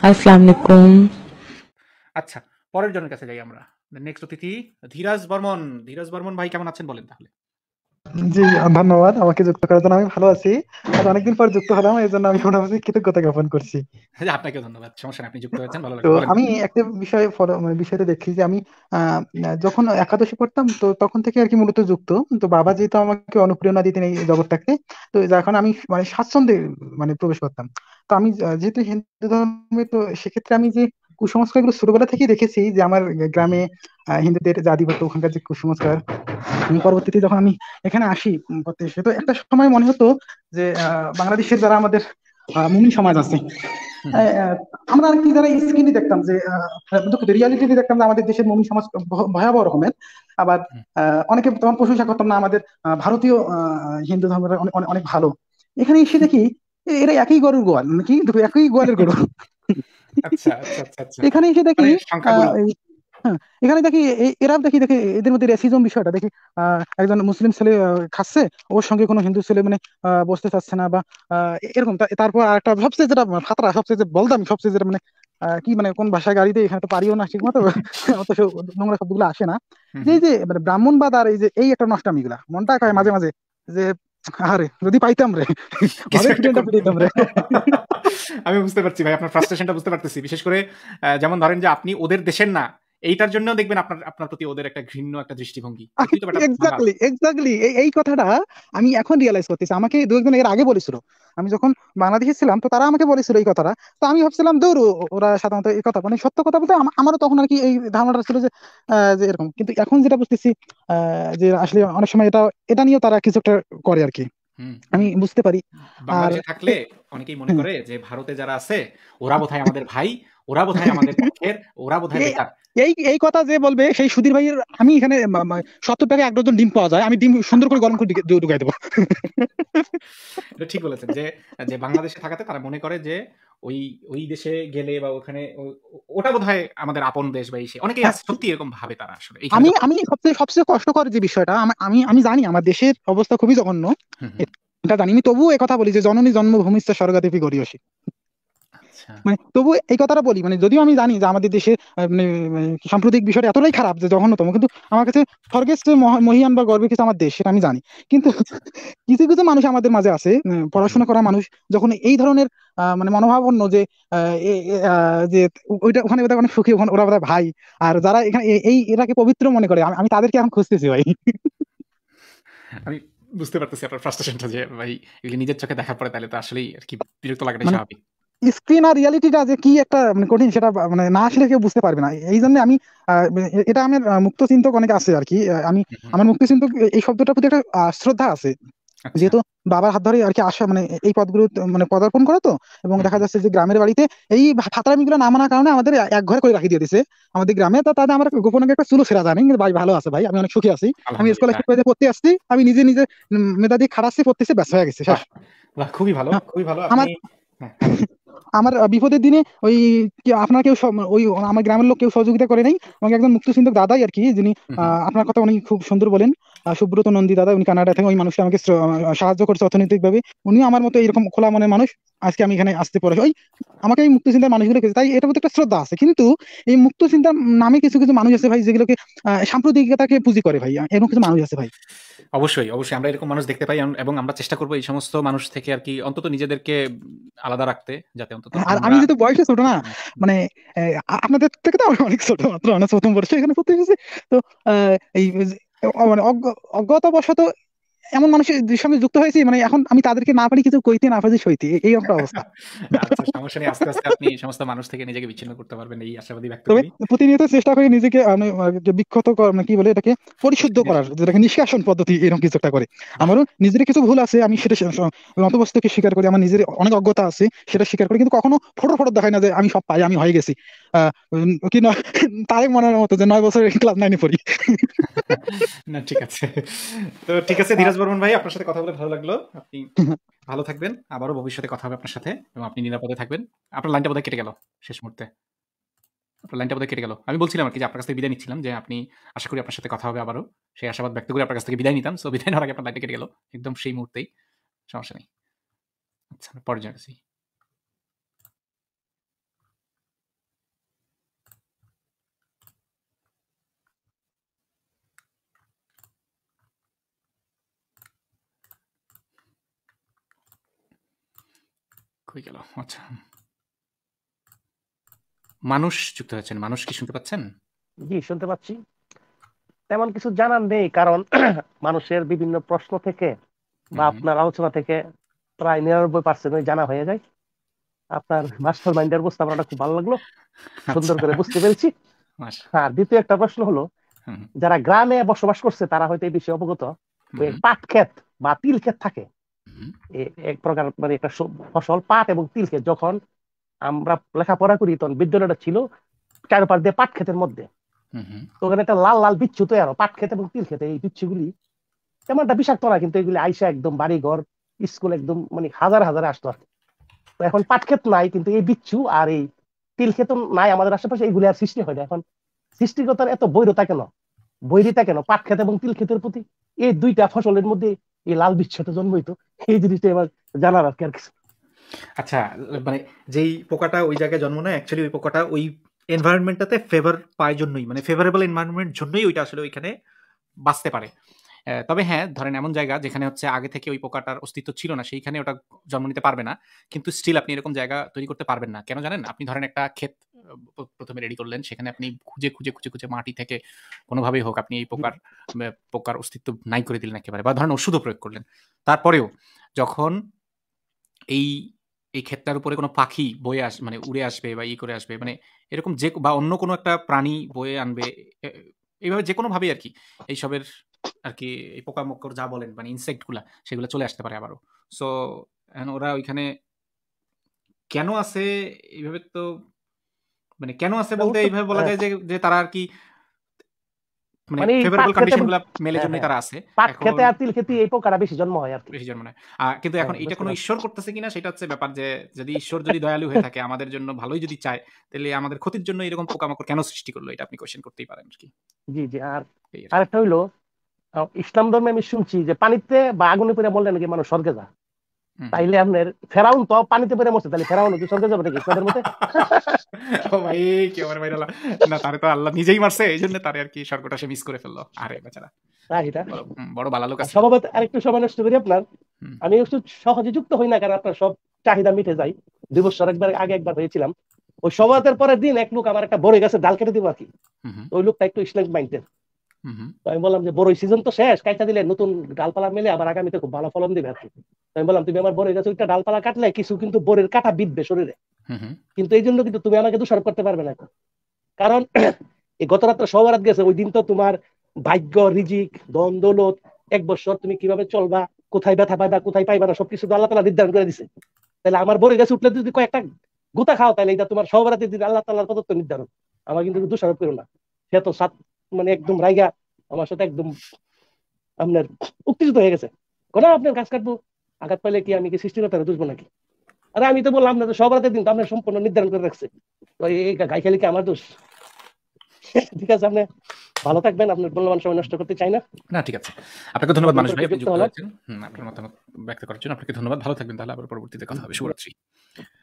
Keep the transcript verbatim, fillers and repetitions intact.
আসসালামু আলাইকুম। আচ্ছা, পরের জনের কাছে যাই আমরা। নেক্সট অতিথি ধীরাজ বর্মন। ধীরাজ বর্মন ভাই কেমন আছেন বলেন তাহলে? জি, ধন্যবাদ আমাকে যুক্ত করার জন্য। আমি ভালো আছি। আর অনেকদিন পর যুক্ত হলাম, এই জন্য আমি মোটামুটি কৃতজ্ঞতা জ্ঞাপন করছি। আপনাকেও ধন্যবাদ। সমস্যা নেই, আপনি যুক্ত হয়েছেন, ভালো তো লাগলো। বলেন। আমি একটা বিষয়ে ফলো মানে বিষয়টা দেখি যে আমি আহ, যখন একাদশে পড়তাম তো তখন থেকে আর কি মূলত যুক্ত। তো বাবা যেহেতু আমাকে অনুপ্রেরণা দিতেন এই জগৎটাকে, তো যখন আমি মানে স্বাচ্ছন্দ্যে মানে প্রবেশ করতাম। তো আমি আহ, যেহেতু হিন্দু ধর্মে, তো সেক্ষেত্রে আমি যে কুসংস্কারগুলো ছোটবেলা থেকেই দেখেছি যে আমার গ্রামে আহ, হিন্দুদের যে আধিপত্য, ওখানকার যে কুসংস্কার। আমি পরবর্তীতে যখন আমি এখানে আসি উম, পড়তে এসে, তো একটা সময় মনে হতো যে আহ, বাংলাদেশের যারা আমাদের আহ, মুমিন সমাজ আছে, হুম, হুম। আহ, আমরা আর কি যারা স্ক্রিনে দেখতাম যে রিয়ালিটি দেখতাম যে আমাদের দেশের মুমিন সমাজ ভ- ভয়াবহ রকমের। আবার হুম। আহ, অনেকে তখন প্রশংসা করতাম না আমাদের আহ, ভারতীয় আহ, হিন্দু ধর্মের অনেক অনেক অনেক ভালো। এখানে এসে দেখি এ- এরা একই গরুর গোয়াল, মানে কি দেখো, একই গোয়ালের গরু। আচ্ছা, আচ্ছা, আচ্ছা, আচ্ছা। এখানে এসে দেখি মানে আহ, সংখ্যাগুরু। এই হ্যাঁ, এখানে দেখি এ- এরাও দেখি দেখি এদের মধ্যে রেসিজম বিষয়টা দেখি। আহ, একজন মুসলিম ছেলে আহ, খাচ্ছে, ওর সঙ্গে কোনো হিন্দু ছেলে মানে আহ, বসতে চাচ্ছে না, বা আহ, এরকম। তা- তারপর আরেকটা সবচেয়ে যেটা ফাতরা, সবচেয়ে যে বলদামি, সবচেয়ে যেটা মানে আহ, কি মানে কোন ভাষায় গাড়িতে এখানে তো পারিও না ঠিক মতো, অত সব নোংরা শব্দগুলো আসে না। হুম, যে হুম। এই যে মানে ব্রাহ্মণবাদ আর এই যে এই একটা নষ্টামি গুলা মনটা কয় মাঝে মাঝে যে আরে যদি পাইতাম রে, কিছু আমাদের একটা পিটানটা করতে পিটাইতাম হলো। রে। আমি বুঝতে পারছি ভাই, আপনার ফ্রাস্ট্রেশনটা বুঝতে পারতেছি। বিশেষ করে আহ, যেমন ধরেন যে আপনি ওদের দেশের না, এইটার জন্য দেখবেন আপনার আপনার প্রতি ওদের একটা ঘৃণ্য একটা দৃষ্টিভঙ্গি, যে তুই তো বেটা বাঙাল। এক্স্যাক্টলি এক্স্যাক্টলি এই এই কথাটা আমি এখন রিয়েলাইজ করতেছি। আমাকে দু একজন এর আগে বলেছিল, আমি যখন বাংলাদেশে ছিলাম, তো তারা আমাকে বলেছিল এই কথাটা। তো আমি ভাবছিলাম দূর, ও- ওরা সাধারণত এই কথা মানে সত্য কথা বলতে আম- আমারও তখন আর কি এই ধারণাটা ছিল যে আহ, যে এরকম। কিন্তু এখন যেটা বুঝতেছি আহ, যে আসলে অনেক সময় এটা এটা নিয়েও তারা কিছু একটা করে আর কি, হুম, আমি হুম। বুঝতে পারি। আর বাংলাদেশে থাকলে এ- অনেকেই মনে হ্যাঁ, করে যে ভারতে যারা আছে ওরা বোধহয় আমাদের ভাই, ওরা বোধহয় আমাদের পক্ষের, ওরা বোধহয় এই বেটার। এই এই কথা যে বলবে সেই সুধীর ভাইয়ের, আমি এখানে মা- মা- সত্তর টাকা এক ডজন ডিম পাওয়া যায়, আমি ডিম সুন্দর করে গরম করে ঢুকে- ঢুকাই দেবো। এটা ঠিক বলেছেন যে যে বাংলাদেশে থাকাতে তারা মনে করে যে ওই ওই দেশে গেলে বা ওখানে ও- ও- ওটা বোধহয় আমাদের আপন দেশ বা এই সে। অনেকেই হ্যাঁ, আছে সত্যি এরকম ভাবে, তারা আসলে এইখানে আমি যখন। আমি সবচেয়ে সবচেয়ে কষ্টকর যে বিষয়টা, আম- আমি আমি জানি আমার দেশের অবস্থা খুবই জঘন্য, হুম, হুম। এটা জানি। আমি তবুও কথা বলি যে জননী জন্মভূমিষ্ঠ স্বর্গাদেপী গরীয়সী। আচ্ছা। মানে তবু এই কথাটা বলি, মানে যদিও আমি জানি যে আমাদের দেশে আহ, মানে মানে সাম্প্রতিক বিষয়টা এতটাই খারাপ যে জঘন্যতম, কিন্তু আমার কাছে স্বর্গের চেয়ে মহা- মহীয়ান বা গর্বের কিছু আমার দেশ, সেটা আমি জানি। কিন্তু আচ্ছা। কিছু কিছু মানুষ আমাদের মাঝে আছে, উম, হুম, হুম। পড়াশোনা করা মানুষ, যখন এই ধরনের আহ, মানে মনোভাবাপন্ন যে আহ, এ- এ- আহ, যে ওইটা ওখানে ওদের অনেক সুখী, ওখানে ওরা বোধহয় ভাই। আর যারা এখানে এ- এই এটাকে পবিত্র মনে করে, আমি আমি তাদেরকে এখন খুঁজতেছি ভাই। আমি বুঝতে পারতেছি আপনার ফ্রাস্ট্রেশনটা, যে ভাই এগুলি নিজের চোখে দেখার পরে তাহলে তো আসলেই আর কি বিরক্ত লাগাটাই মানে স্বাভাবিক। স্ক্রিন আর রিয়ালিটিটা যে কি একটা মানে কঠিন, সেটা বা- মানে না আসলে কেউ বুঝতে পারবে না। এই জন্য আমি আহ, এ- এটা আমার আহ, মুক্ত চিন্তক অনেক আছে আর কি। আহ, আমি হুম, হুম। আমার মুক্ত চিন্তক এই শব্দটার প্রতি একটা আহ, শ্রদ্ধা আছে, আচ্ছা। যেহেতু বাবার হাত ধরে আর কি আসা, মানে এই পদগুলো তো মানে পদার্পণ করে তো। এবং হুম, দেখা হুম। যাচ্ছে যে গ্রামের বাড়িতে এই ফাতারামি গুলো না মানার কারণে আমাদের এক ঘরে করে রাখি দিয়ে দিছে আমাদের গ্রামে। তো তাদের আমার গোপনে একটা চুলো ছেঁড়া জানি, কিন্তু ভাই ভালো আছে ভাই, আমি অনেক সুখী আছি। আমি আলহামদুলিল্লাহ। স্কলারশিপ পেতে পড়তে আসছি, আমি নিজে নিজে উম, মেধা দিয়ে খাটাচ্ছি, পড়তেছি, ব্যস্ত হয়ে গেছে শেষ। বাহ! বাহ! খুবই ভালো, হ্যাঁ, খুবই ভালো। আপনি আমার হ্যাঁ, বলেন। আমার আহ, বিপদের দিনে ওই কি আপনার কেউ সব- ওই আমার গ্রামের লোক কেউ সহযোগিতা করে নাই। আমাকে একজন মুক্তচিন্তক দাদাই আর কি, যিনি হুম, হুম। আহ, আপনার কথা উনি খুব সুন্দর বলেন, আহ, সুব্রত নন্দী দাদা, উনি কানাডা থেকে, ওই মানুষটা আমাকে শ্র- আহ, সাহায্য করছে অর্থনৈতিক ভাবে। উনিও আমার মতো এরকম খোলা মনের মানুষ। আজকে আমি এখানে আসতে পারি ওই আমাকে এই মুক্ত চিন্তার মানুষগুলো পেয়েছে, তাই এটার প্রতি একটা শ্রদ্ধা আছে। কিন্তু এই মুক্ত চিন্তার নামে কিছু কিছু মানুষ আছে ভাই, যেগুলোকে আহ, সাম্প্রদায়িকতাকে পুঁজি করে ভাই, এরকম কিছু মানুষ আছে ভাই। অবশ্যই, অবশ্যই আমরা এরকম মানুষ দেখতে পাই, এন এবং আমরা চেষ্টা করব এই সমস্ত মানুষ থেকে আরকি অন্তত নিজেদেরকে উম আলাদা রাখতে, যাতে অন্তত আর আমি আমরা। যেহেতু বয়সে ছোট না, হুম, হুম। মানে আহ, আ- আপনাদের থেকে তো আমি অনেক ছোট, মাত্র অনার্স প্রথম বর্ষে এখানে পড়তে এসেছি। তো আহ, এই যে- অ- মানে অজ্ঞ- অজ্ঞতাবশত এমন মানুষের সঙ্গে যুক্ত হয়েছি, মানে এখন আমি তাদেরকে না পারি কিছু কইতে, না পারি সইতে, এ- এই একটা অবস্থা। আচ্ছা, সমস্যা নেই। আস্তে, আস্তে আপনি এই সমস্ত মানুষ থেকে নিজেকে বিচ্ছিন্ন করতে পারবেন, এই আশাবাদী ব্যক্ত তবে করি। প্রতিনিয়ত চেষ্টা করি নিজেকে আহ, মানে, আহ, যে বিক্ষত কর- মানে কি বলে এটাকে, পরিশুদ্ধ করার, যেটাকে নিষ্কাশন পদ্ধতি এরকম কিছু একটা করে। বাহ! আমারও নিজের কিছু ভুল আছে, আমি সেটা সে- স- নতমস্তকে স্বীকার করি। আমার নিজের অনেক অজ্ঞতা আছে, সেটা স্বীকার করি, কিন্তু কখনো ফটো ফটো দেখাই না যে আমি সব পাই, আমি হয়ে গেছি। আহ উম, কি নয়, তারেক মনের মতো যে নয় বছর ক্লাস নাইনে পড়ি। না, ঠিক আছে। তো ঠিক আছে আহ, ধীরাজ বর্মন ভাই, আপনার সাথে কথা বলে ভালো লাগলো। আপনি ভালো থাকবেন। আবারও ভবিষ্যতে কথা হবে আপনার সাথে, এবং আপনি নিরাপদে থাকবেন। আপনার লাইনটা বোধহয় কেটে গেল শেষ মুহূর্তে। আপনার লাইনটা বোধহয় কেটে গেল। আমি বলছিলাম আরকি যে আপনার কাছ থেকে বিদায় নিচ্ছিলাম, যে আপনি আশা করি আপনার সাথে কথা হবে আবারও। সেই আশাবাদ ব্যক্ত করে আপনার কাছ থেকে বিদায় নিতাম। সো বিদায় নেওয়ার আগে আপনার লাইনটা কেটে গেল। একদম সেই মুহূর্তেই। সমস্যা নেই। আচ্ছা, পরের জনের কাছেই। কই গেল? আচ্ছা। মানুষ যুক্ত হয়েছেন। মানুষ কি শুনতে পাচ্ছেন? জি, শুনতে পাচ্ছি। তেমন কিছু জানার নেই, কারণ মানুষের বিভিন্ন প্রশ্ন থেকে বা আপনার আলোচনা থেকে প্রায় নিরানব্বই পার্সেন্ট জানা হয়ে যায়। আপনার মাস্টার মাইন্ডের উপস্থাপনাটা খুব ভালো লাগলো, সুন্দর করে বুঝতে পেরেছি। আর দ্বিতীয় একটা প্রশ্ন হলো, যারা গ্রামে বসবাস করছে তারা হয়তো এই বিষয়ে অবগত, ওই পাট ক্ষেত বা তিল ক্ষেত থাকে, এক প্রকার মানে একটা ফসল পাট এবং তিল ক্ষেত। যখন আমরা লেখাপড়া করি তখন বিদ্যালয়টা ছিল চারপাশ দিয়ে পাট ক্ষেতের মধ্যে, তো ওখানে একটা লাল লাল বিচ্ছু তৈরি হয় পাট ক্ষেত এবং তিল ক্ষেতে। এই বিচ্ছুগুলি তেমন একটা বিষাক্ত না, কিন্তু এগুলি আইসা একদম বাড়ি ঘর স্কুল একদম মানে হাজার হাজারে আসতো আর কি। তো এখন পাট ক্ষেত নাই, কিন্তু এই বিচ্ছু আর এই তিল ক্ষেত নাই আমাদের আশেপাশে, এইগুলি আর সৃষ্টি হয় না। এখন সৃষ্টিগতার এত বৈরতা কেন, বৈরিতা কেন পাট ক্ষেত এবং তিল ক্ষেতের প্রতি? এই দুইটা ফসলের মধ্যে এই লাল বিচ্ছুটা জন্ম হইতো, এই জিনিসটা এবার জানার আর কি আর কিছু। আচ্ছা, মানে যেই পোকাটা ওই জায়গায় জন্ম নেয়, অ্যাকচুয়ালি ওই পোকাটা ওই এনভায়রনমেন্টটাতে ফেভার পায় জন্যই, মানে ফেভারেবল এনভায়রনমেন্ট জন্যই ওইটা আসলে ওইখানে বাঁচতে পারে। তবে হ্যাঁ, ধরেন এমন জায়গা যেখানে হচ্ছে আগে থেকে ওই পোকাটার অস্তিত্ব ছিল না, সেইখানে ওটা জন্ম নিতে পারবে না। কিন্তু স্টিল আপনি এরকম জায়গা তৈরি করতে পারবেন না। কেন জানেন? আপনি ধরেন একটা ক্ষেত প্রথমে রেডি করলেন, সেখানে আপনি খুঁজে খুঁজে খুঁজে খুঁজে মাটি থেকে কোনোভাবেই হোক আপনি এই পোকার পোকার অস্তিত্ব নাই করে দিলেন একেবারে, বা ধরেন ওষুধও প্রয়োগ করলেন। তারপরেও যখন এই এই ক্ষেতটার উপরে কোনো পাখি বয়ে আস মানে উড়ে আসবে বা ই করে আসবে, মানে এরকম যে বা অন্য কোনো একটা প্রাণী বয়ে আনবে, এইভাবে যে কোনোভাবেই আর কি এইসবের আর কি এই পোকামাকড় যা বলেন মানে ইনসেক্ট গুলা, সেগুলো চলে আসতে পারে আবারও। সো ওরা ওইখানে কেন আছে এইভাবে, তো মানে কেন আছে বলতে এইভাবে বলা যায় যে যে তারা আর কি মানে ফেভারেবল কন্ডিশনগুলো মেলে জন্যই তারা আছে। পাট ক্ষেতে আর তিল ক্ষেতে এই পোকাটা বেশি জন্ম হয় আর কি, বেশি জন্ম নেয়। কিন্তু এখন এটা কোনো ঈশ্বর করতেছে কিনা সেটা হচ্ছে ব্যাপার, যে যদি ঈশ্বর যদি দয়ালু হয়ে থাকে আমাদের জন্য ভালোই যদি চায়, তাহলে আমাদের ক্ষতির জন্য এরকম পোকামাকড় কেন সৃষ্টি করলো, এটা আপনি কোশ্চেন করতেই পারেন আর কি। জি জি। আর আরেকটা হইলো, ইসলাম ধর্মে আমি শুনছি যে পানিতে বা আগুনে পড়ে মরলে নাকি মানুষ স্বর্গে যায়। তাইলে আপনার ফেরাউন তো পানিতে পড়ে মরছে, তাহলে ফেরাউন কি স্বর্গে যাবে নাকি ইসলামের মতে? ও ভাই কি আমার ভাই না, তারে তো আল্লাহ নিজেই মারছে, এই জন্য তারে আর কি স্বর্গটা সে মিস করে ফেললো। আরে বেচারা বড় ভালো লোক আছে। স্বভাবত আরেকটু সময় নষ্ট করি আপনার, আমি একটু সহজে যুক্ত হই না, কারণ আপনার সব চাহিদা মিটে যায়। দুই বছর একবার আগে একবার হয়েছিলাম, ওই সভাতের পরের দিন এক লোক আমার একটা বড়ই গাছের ডাল কেটে দিব আর কি। ওই লোকটা একটু ইসলামিক মাইন্ডের, আমি বললাম যে বড়ই সিজন তো শেষ, কাইটা দিলে নতুন ডালপালা মেলে আবার আগামীতে খুব ভালো ফলন দিবে আর কি। আমি বললাম তুমি আমার বড়ই গাছে একটা ডালপালা কাটলে কিছু কিন্তু বড়ির কাটা বিঁধবে শরীরে, কিন্তু এই জন্য কিন্তু তুমি আমাকে দোষারোপ করতে পারবে না, কারণ এই গত রাত্রে সবার গেছে, ওই দিন তো তোমার ভাগ্য রিজিক ধন দৌলত এক বছর তুমি কিভাবে চলবা, কোথায় ব্যথা পাইবা কোথায় পাইবা না, সবকিছু তো আল্লাহ তাআলা নির্ধারণ করে দিছে। তাহলে আমার বড়ই গাছে উঠলে যদি কয়েকটা গুতা খাও, তাহলে এটা তোমার সবার দিন আল্লাহ তাআলার প্রদত্ত নির্ধারণ, আমার কিন্তু দোষারোপ করো না। সে তো সাত মানে একদম রাইগা আমার সাথে একদম আপনার উত্তেজিত হয়ে গেছে, কোন আপনার গাছ কাটবো, আঘাত পাইলে কি আমি কি সৃষ্টিকর্তারে দুষবো নাকি? আরে আমি তো বললাম না সবার দিন তো আপনার সম্পূর্ণ নির্ধারণ করে রাখছে, তো এই গাই খেলে কি আমার দোষ? ঠিক আছে, আপনি ভালো থাকবেন, আপনার মূল্যবান সময় নষ্ট করতে চাই না। না ঠিক আছে, আপনাকে ধন্যবাদ মানুষ ভাই, আপনি যুক্ত হয়েছেন আপনার মতামত ব্যক্ত করার জন্য। আপনাকে ধন্যবাদ, ভালো থাকবেন, তাহলে আবার পরবর্তীতে কথা হবে। শুভরাত্রি।